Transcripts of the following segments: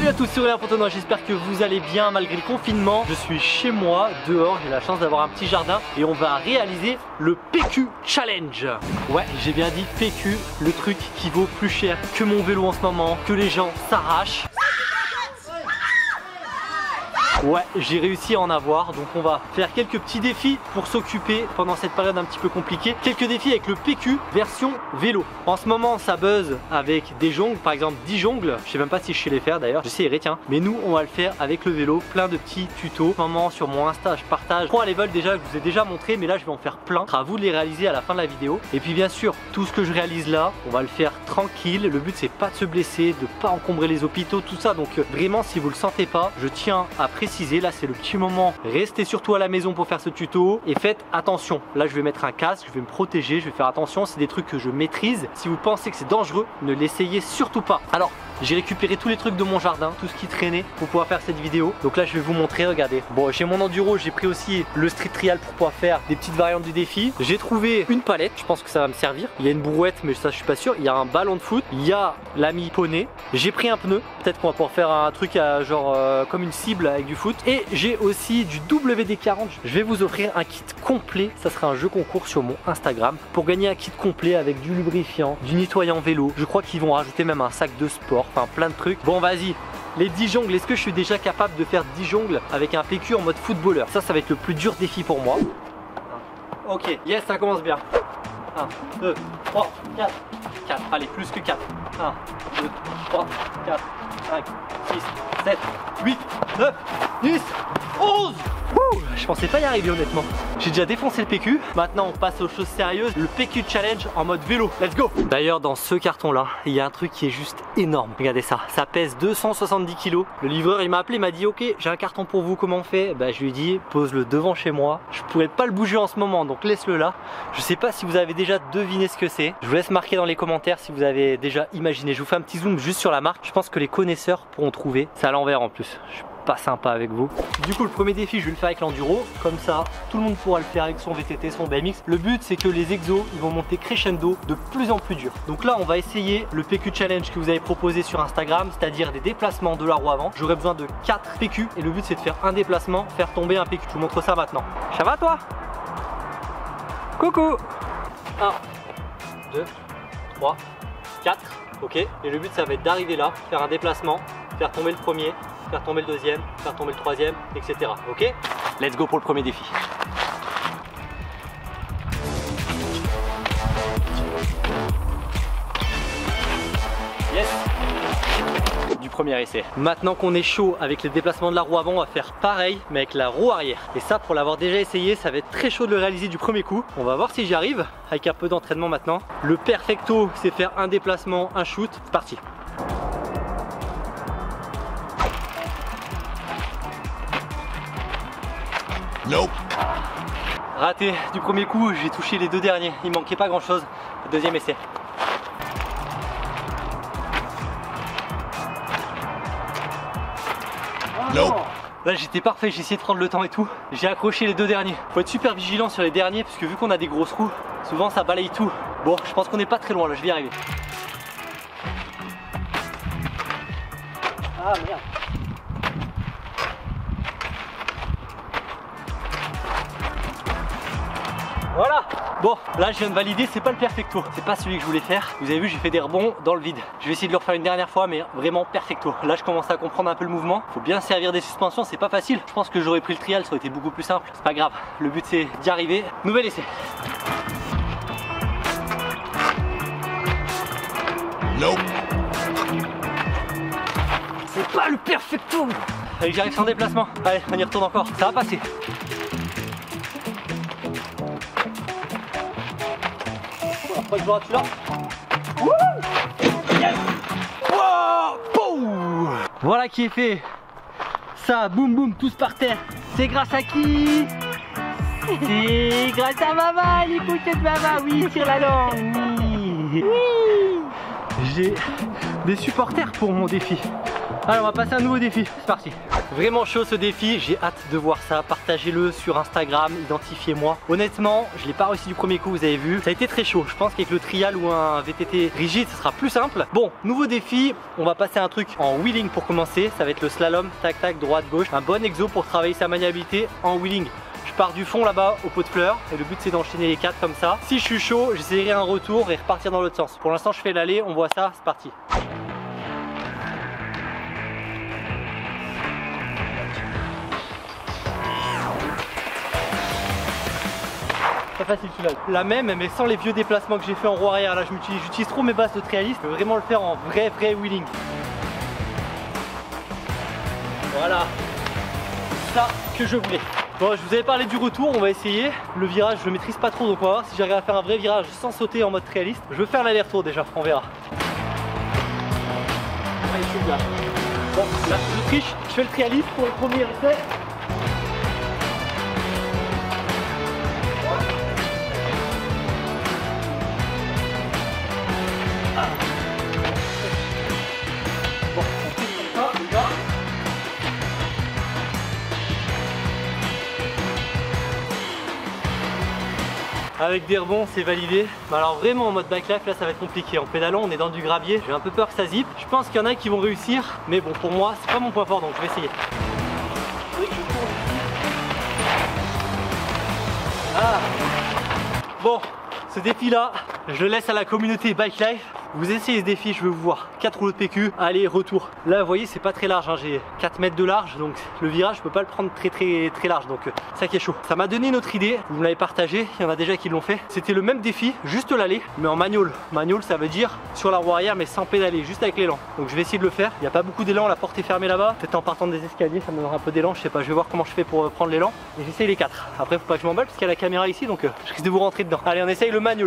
Salut à tous, c'est Aurélien Fontenoy, j'espère que vous allez bien malgré le confinement. Je suis chez moi, dehors, j'ai la chance d'avoir un petit jardin et on va réaliser le PQ Challenge. Ouais, j'ai bien dit PQ, le truc qui vaut plus cher que mon vélo en ce moment, que les gens s'arrachent. Ouais, j'ai réussi à en avoir, donc on va faire quelques petits défis pour s'occuper pendant cette période un petit peu compliquée. Quelques défis avec le PQ version vélo. En ce moment, ça buzz avec des jongles, par exemple 10 jongles. Je sais même pas si je sais les faire d'ailleurs, j'essaierai tiens. Mais nous, on va le faire avec le vélo, plein de petits tutos. En ce moment, sur mon Insta, je partage 3 levels déjà que je vous ai déjà montré, mais là, je vais en faire plein. À vous de les réaliser à la fin de la vidéo. Et puis bien sûr, tout ce que je réalise là, on va le faire tranquille. Le but, c'est pas de se blesser, de pas encombrer les hôpitaux, tout ça. Donc vraiment, si vous le sentez pas, je tiens à préciser. Là c'est le petit moment, restez surtout à la maison pour faire ce tuto et faites attention. Là je vais mettre un casque, je vais me protéger, je vais faire attention, c'est des trucs que je maîtrise. Si vous pensez que c'est dangereux, ne l'essayez surtout pas. Alors j'ai récupéré tous les trucs de mon jardin, tout ce qui traînait pour pouvoir faire cette vidéo. Donc là je vais vous montrer, regardez. Bon, j'ai mon enduro, j'ai pris aussi le street trial pour pouvoir faire des petites variantes du défi. J'ai trouvé une palette, je pense que ça va me servir. Il y a une brouette mais ça je suis pas sûr. Il y a un ballon de foot, il y a l'ami poney. J'ai pris un pneu, peut-être qu'on va pouvoir faire un truc à genre comme une cible avec du foot. Et j'ai aussi du WD-40. Je vais vous offrir un kit complet, ça sera un jeu concours sur mon Instagram. Pour gagner un kit complet avec du lubrifiant, du nettoyant vélo. Je crois qu'ils vont rajouter même un sac de sport. Enfin plein de trucs. Bon vas-y, les 10 jongles, est-ce que je suis déjà capable de faire 10 jongles avec un PQ en mode footballeur? Ça va être le plus dur défi pour moi. Ok, yes, ça commence bien. 1, 2, 3, 4, 4, allez, plus que 4. 1, 2, 3, 4, 5, 6, 7, 8, 9, 10, 11. Je pensais pas y arriver honnêtement. J'ai déjà défoncé le PQ. Maintenant on passe aux choses sérieuses. Le PQ Challenge en mode vélo. Let's go. D'ailleurs dans ce carton là, il y a un truc qui est juste énorme. Regardez ça. Ça pèse 270 kg. Le livreur il m'a appelé, il m'a dit ok j'ai un carton pour vous, comment on fait? Bah je lui ai dit pose-le devant chez moi. Je pourrais pas le bouger en ce moment donc laisse-le là. Je sais pas si vous avez déjà deviné ce que c'est. Je vous laisse marquer dans les commentaires si vous avez déjà imaginé. Je vous fais un petit zoom juste sur la marque. Je pense que les connaisseurs pourront trouver. C'est à l'envers en plus. Pas sympa avec vous. Du coup le premier défi je vais le faire avec l'enduro, comme ça tout le monde pourra le faire avec son VTT, son BMX. Le but c'est que les exos ils vont monter crescendo de plus en plus dur. Donc là on va essayer le PQ Challenge que vous avez proposé sur Instagram, c'est-à-dire des déplacements de la roue avant. J'aurai besoin de 4 PQ et le but c'est de faire un déplacement, faire tomber un PQ. Je vous montre ça maintenant. Ça va toi? Coucou. 1, 2, 3, 4, ok. Et le but ça va être d'arriver là, faire un déplacement, faire tomber le premier, faire tomber le deuxième, faire tomber le troisième, etc. Ok? Let's go pour le premier défi. Yes! Du premier essai. Maintenant qu'on est chaud avec les déplacements de la roue avant, on va faire pareil mais avec la roue arrière. Et ça pour l'avoir déjà essayé, ça va être très chaud de le réaliser du premier coup. On va voir si j'y arrive avec un peu d'entraînement maintenant. Le perfecto c'est faire un déplacement, un shoot. C'est parti. Nope. Raté du premier coup, j'ai touché les deux derniers. Il manquait pas grand chose. Deuxième essai. Nope. Là j'étais parfait, j'ai essayé de prendre le temps et tout. J'ai accroché les deux derniers. Faut être super vigilant sur les derniers parce que vu qu'on a des grosses roues, souvent ça balaye tout. Bon, je pense qu'on n'est pas très loin là, je vais y arriver. Ah merde. Voilà. Bon, là je viens de valider, c'est pas le perfecto. C'est pas celui que je voulais faire. Vous avez vu, j'ai fait des rebonds dans le vide. Je vais essayer de le refaire une dernière fois, mais vraiment perfecto. Là je commence à comprendre un peu le mouvement. Faut bien servir des suspensions, c'est pas facile. Je pense que j'aurais pris le trial, ça aurait été beaucoup plus simple. C'est pas grave, le but c'est d'y arriver. Nouvel essai. Nope. C'est pas le perfecto. Allez, j'arrive sans déplacement. Allez, on y retourne encore. Ça va passer. Pas de droite là. Yes. Wow. Voilà qui est fait. Ça, boum boum, tous par terre. C'est grâce à qui? C'est grâce à maman, les couchettes de maman. Oui, sur la langue. Oui. J'ai des supporters pour mon défi. Allez, on va passer à un nouveau défi, c'est parti. Vraiment chaud ce défi, j'ai hâte de voir ça. Partagez-le sur Instagram, identifiez-moi. Honnêtement, je l'ai pas réussi du premier coup, vous avez vu. Ça a été très chaud, je pense qu'avec le trial ou un VTT rigide, ce sera plus simple. Bon, nouveau défi, on va passer à un truc en wheeling pour commencer. Ça va être le slalom, tac tac, droite, gauche. Un bon exo pour travailler sa maniabilité en wheeling. Je pars du fond là-bas au pot de fleurs et le but c'est d'enchaîner les 4 comme ça. Si je suis chaud, j'essaierai un retour et repartir dans l'autre sens. Pour l'instant, je fais l'aller, on voit ça, c'est parti. Très facile celui-là. La même mais sans les vieux déplacements que j'ai fait en roue arrière. Là j'utilise trop mes bases de trialiste. Je veux vraiment le faire en vrai wheeling. Voilà. Ça que je voulais. Bon, je vous avais parlé du retour, on va essayer. Le virage je le maîtrise pas trop, donc on va voir si j'arrive à faire un vrai virage sans sauter en mode trialiste. Je veux faire l'aller-retour déjà, on verra. Allez, je suis là. Bon, là je triche, je fais le trialiste pour le premier essai. Avec des rebonds c'est validé. Mais alors vraiment en mode bike-life là ça va être compliqué. En pédalant on est dans du gravier, j'ai un peu peur que ça zippe. Je pense qu'il y en a qui vont réussir, mais bon pour moi c'est pas mon point fort donc je vais essayer. Ah. Bon, ce défi là, je le laisse à la communauté bike life. Vous essayez ce défi, je veux vous voir. 4 rouleaux de PQ, allez, retour. Là, vous voyez, c'est pas très large, hein. J'ai 4 mètres de large, donc le virage, je peux pas le prendre très large, donc ça qui est chaud. Ça m'a donné une autre idée, vous me l'avez partagé, il y en a déjà qui l'ont fait. C'était le même défi, juste l'aller, mais en manual. Manual, ça veut dire sur la roue arrière, mais sans pédaler, juste avec l'élan. Donc je vais essayer de le faire. Il n'y a pas beaucoup d'élan, la porte est fermée là-bas. Peut-être en partant des escaliers, ça me donnera un peu d'élan, je sais pas, je vais voir comment je fais pour prendre l'élan. Et j'essaye les 4. Après, faut pas que je m'emballe parce qu'il y a la caméra ici, donc je risque de vous rentrer dedans. Allez, on essaye le manual.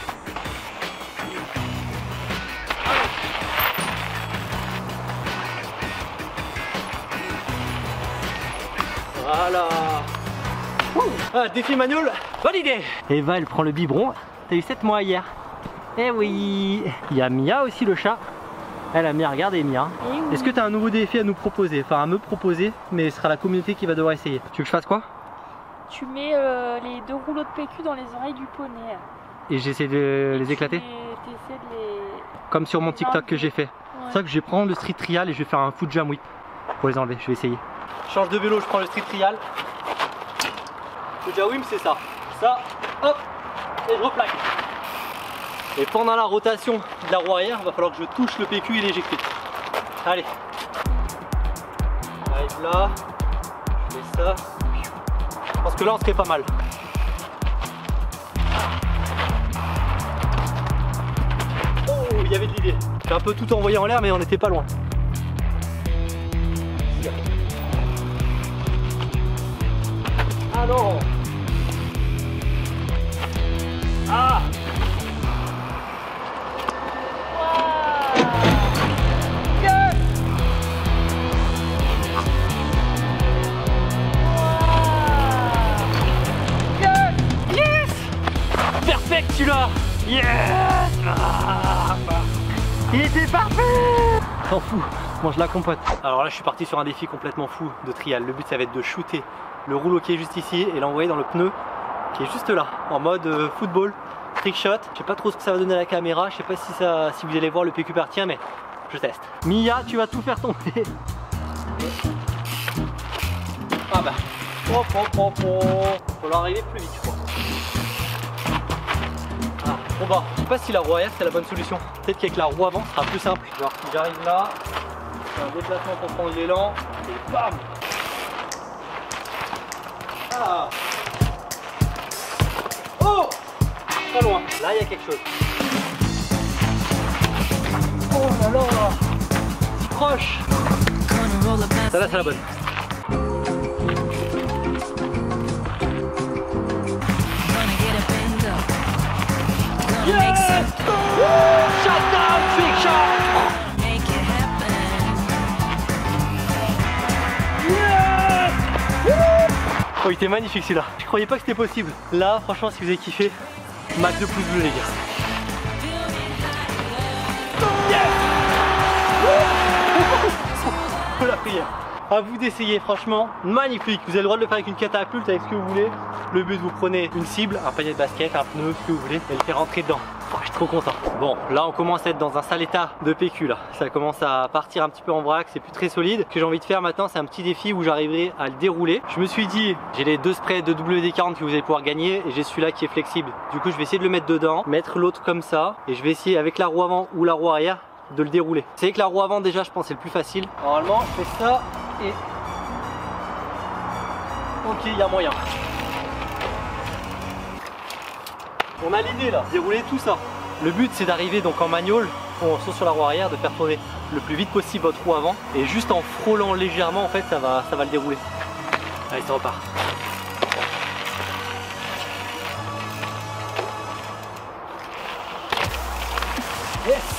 Voilà. Ah, défi manual validé. Eva elle prend le biberon. T'as eu 7 mois hier. Eh oui. Il y a Mia aussi le chat. Elle a Mia, regardez Mia. Oui. Est-ce que tu as un nouveau défi à nous proposer? Enfin à me proposer, mais ce sera la communauté qui va devoir essayer. Tu veux que je fasse quoi? Tu mets les 2 rouleaux de PQ dans les oreilles du poney. Et j'essaie de les éclater? T'essaies de les... Comme sur mon TikTok que j'ai fait. Ouais. C'est ça que je vais prendre le street trial et je vais faire un foot jam whip pour les enlever, je vais essayer. Je change de vélo, je prends le street trial. Le jam whip c'est ça. Ça, hop, et je replaque. Et pendant la rotation de la roue arrière, il va falloir que je touche le PQ et l'éjecter. Allez. J'arrive là, je fais ça. Je pense que là on serait pas mal. Oh, il y avait de l'idée. J'ai un peu tout envoyé en l'air mais on n'était pas loin. Ah non. Ah. Yes. Yes. Yes. Perfect celui-là. Yes. Il était parfait. T'en fous, mange la compote. Alors là je suis parti sur un défi complètement fou de trial. Le but ça va être de shooter le rouleau qui est juste ici et l'envoyer dans le pneu qui est juste là, en mode football, trick shot. Je sais pas trop ce que ça va donner à la caméra, je sais pas si vous allez voir le PQ partir, mais je teste. Mia, tu vas tout faire tomber. Ah bah, faut l'arriver plus vite je crois. Ah, trop bas. Je sais pas si la roue arrière c'est la bonne solution. Peut-être qu'avec la roue avant ce sera plus simple. Genre si j'arrive là, je fais un déplacement pour prendre l'élan et bam. Ah. Oh, pas loin. Là, il y a quelque chose. Oh là là, si proche. Ça là, c'est la bonne. Yes! Shut down, big shot. Oh, il était magnifique celui-là. Je croyais pas que c'était possible. Là, franchement, si vous avez kiffé, max de pouces bleus les gars. Yes! faut la prière. À vous d'essayer, franchement, magnifique. Vous avez le droit de le faire avec une catapulte, avec ce que vous voulez. Le but, vous prenez une cible, un panier de basket, un pneu, ce que vous voulez, et le faire rentrer dedans. Oh, je suis trop content. Bon, là, on commence à être dans un sale état de PQ là. Ça commence à partir un petit peu en vrac, c'est plus très solide. Ce que j'ai envie de faire maintenant, c'est un petit défi où j'arriverai à le dérouler. Je me suis dit, j'ai les deux sprays de WD-40 que vous allez pouvoir gagner, et j'ai celui-là qui est flexible. Du coup, je vais essayer de le mettre dedans, mettre l'autre comme ça, et je vais essayer avec la roue avant ou la roue arrière de le dérouler. C'est avec la roue avant déjà, je pense, c'est le plus facile. Normalement, je fais ça et ok, il y a moyen. On a l'idée là, dérouler tout ça. Le but c'est d'arriver donc en manual, on saute sur la roue arrière, de faire tourner le plus vite possible votre roue avant. Et juste en frôlant légèrement en fait ça va le dérouler. Allez, ça repart. Yes.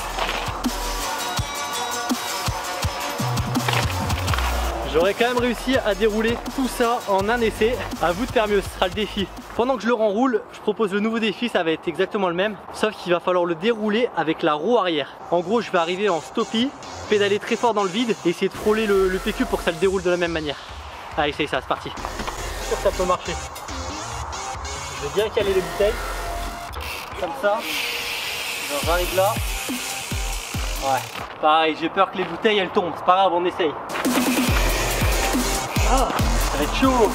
J'aurais quand même réussi à dérouler tout ça en un essai. À vous de faire mieux, ce sera le défi. Pendant que je le renroule, je propose le nouveau défi, ça va être exactement le même, sauf qu'il va falloir le dérouler avec la roue arrière. En gros, je vais arriver en stoppie, pédaler très fort dans le vide et essayer de frôler le PQ pour que ça le déroule de la même manière. Allez, c'est ça, c'est parti. Je suis sûr que ça peut marcher. Je vais bien caler les bouteilles, comme ça. J'arrive là. Ouais, pareil, j'ai peur que les bouteilles elles tombent, c'est pas grave, on essaye. Ah, ça va être chaud.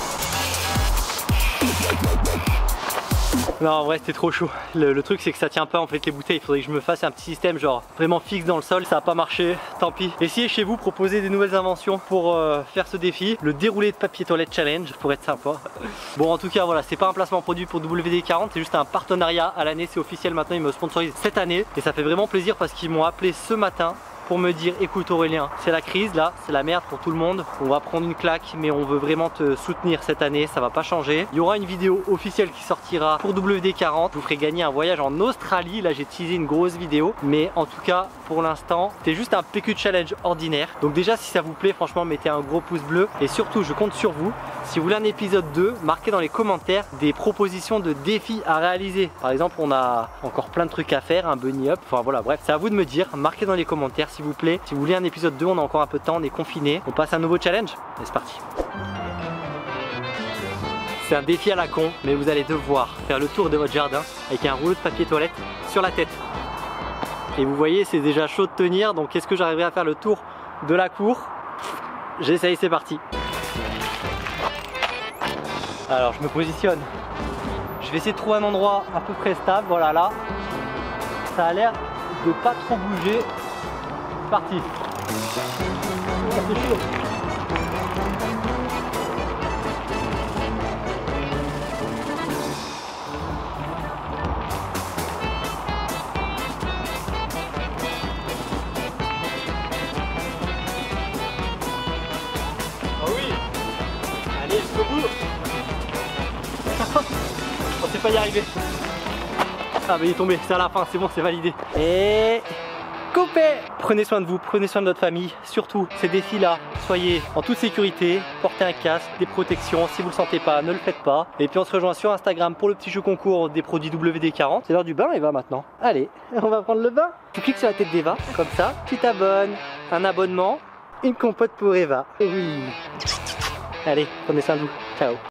Non, en vrai c'était trop chaud. Le truc c'est que ça tient pas en fait les bouteilles. Il faudrait que je me fasse un petit système genre vraiment fixe dans le sol. Ça a pas marché, tant pis. Essayez chez vous, proposez des nouvelles inventions pour faire ce défi. Le déroulé de papier toilette challenge pour être sympa. Bon, en tout cas voilà, c'est pas un placement produit pour WD-40, c'est juste un partenariat à l'année. C'est officiel maintenant, ils me sponsorisent cette année. Et ça fait vraiment plaisir parce qu'ils m'ont appelé ce matin pour me dire écoute Aurélien, c'est la crise là, c'est la merde pour tout le monde, on va prendre une claque mais on veut vraiment te soutenir cette année, ça va pas changer. Il y aura une vidéo officielle qui sortira pour WD-40, je vous ferai gagner un voyage en Australie, là j'ai teasé une grosse vidéo, mais en tout cas pour l'instant c'est juste un PQ challenge ordinaire. Donc déjà si ça vous plaît franchement mettez un gros pouce bleu et surtout je compte sur vous, si vous voulez un épisode 2, marquez dans les commentaires des propositions de défis à réaliser. Par exemple on a encore plein de trucs à faire, un bunny up, enfin voilà bref, c'est à vous de me dire, marquez dans les commentaires s'il vous plaît. Si vous voulez un épisode 2, on a encore un peu de temps, on est confiné. On passe à un nouveau challenge et c'est parti. C'est un défi à la con, mais vous allez devoir faire le tour de votre jardin avec un rouleau de papier toilette sur la tête. Et vous voyez, c'est déjà chaud de tenir, donc est-ce que j'arriverai à faire le tour de la cour? J'essaye, c'est parti. Alors je me positionne. Je vais essayer de trouver un endroit à peu près stable, voilà là. Ça a l'air de pas trop bouger. Parti. Oh, c'est chaud. Oh oui. Allez, jusqu'au bout. On sait pas y arriver. Ah mais il est tombé, c'est à la fin, c'est bon, c'est validé. Et coupé. Prenez soin de vous, prenez soin de votre famille. Surtout ces défis là, soyez en toute sécurité, portez un casque, des protections. Si vous le sentez pas, ne le faites pas. Et puis on se rejoint sur Instagram pour le petit jeu concours des produits WD-40. C'est l'heure du bain Eva maintenant. Allez, on va prendre le bain. Tu cliques sur la tête d'Eva, comme ça, tu t'abonnes. Un abonnement, une compote pour Eva. Oui. Allez, prenez soin de vous. Ciao.